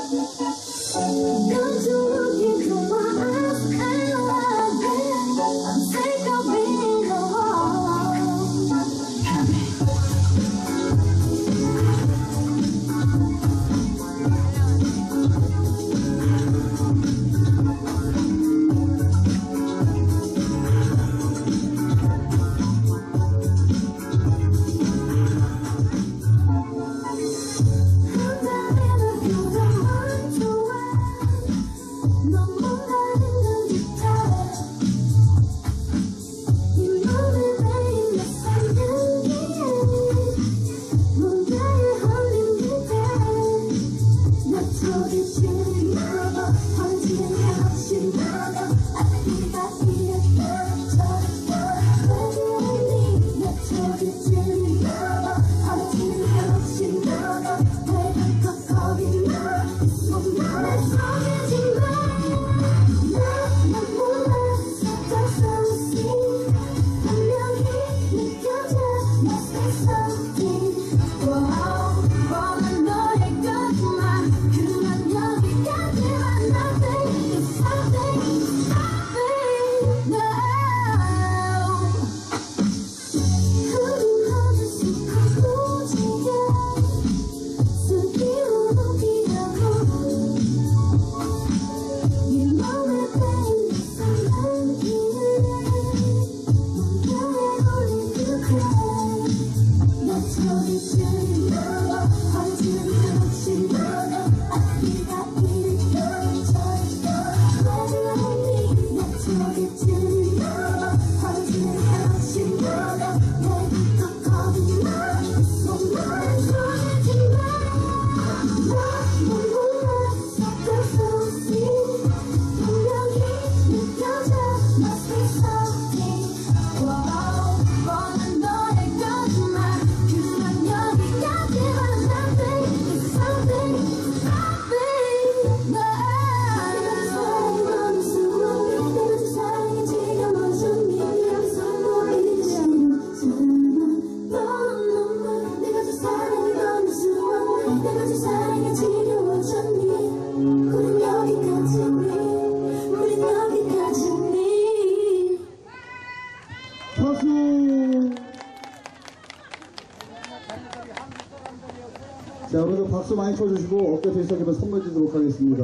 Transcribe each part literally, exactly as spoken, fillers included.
자, 오늘도 박수 많이 쳐주시고 어깨 들썩이면 선물 드리도록 하겠습니다.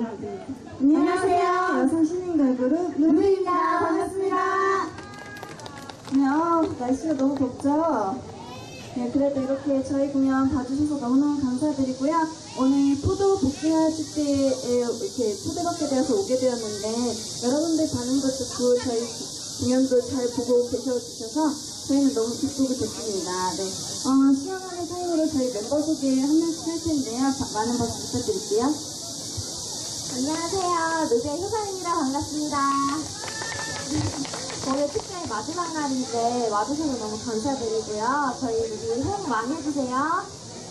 안녕하세요. 여성 신인 걸그룹 루루입니다. 반갑습니다. 네, 어, 날씨가 너무 덥죠? 네, 그래도 이렇게 저희 공연 봐주셔서 너무너무 감사드리고요. 오늘 포도 복숭아 축제에 이렇게 초대받게 되어서 오게 되었는데 여러분들 반응도 좋고 저희 공연도 잘 보고 계셔주셔서 저희는 너무 기쁘고 좋습니다. 네. 어, 시원하는 타임으로 저희 멤버 소개 한 명씩 할 텐데요. 바, 많은 박수 부탁드릴게요. 안녕하세요. 루비의 효선입니다. 반갑습니다. 오늘 축제의 마지막 날인데 와주셔서 너무 감사드리고요. 저희 루비 호응 많이 해주세요.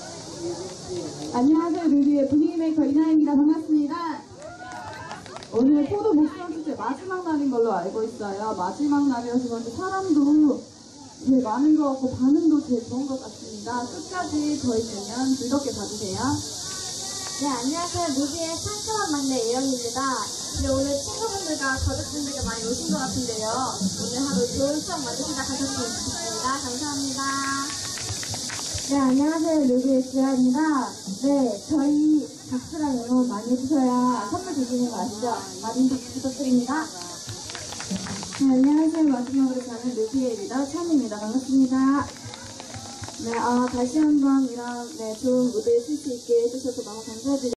안녕하세요. 루비의 분위기 메이커 이나입니다. 반갑습니다. 오늘 포도 복숭아 축제 마지막 날인 걸로 알고 있어요. 마지막 날이어서 그런지 사람도 제일 많은 것 같고 반응도 제일 좋은 것 같습니다. 끝까지 저희 공연 즐겁게 봐주세요. 네, 안녕하세요. 루비의 상큼한 막내 예영입니다. 네, 오늘 친구분들과 가족분들과 많이 오신 것 같은데요. 오늘 하루 좋은 추억 만들어 시작하셨으면 좋겠습니다. 감사합니다. 네, 안녕하세요. 루비의 지아입니다. 네, 저희 박수랑 응원 많이 해주셔야 선물 드리는 거 아시죠? 많은 박수 부탁드립니다. 네, 안녕하세요. 마지막으로 저는 루비의 리더 찬입니다. 반갑습니다. 네, 어, 다시 한번 이런 네, 좋은 무대에 쓸 수 있게 해주셔서 너무 감사드립니다.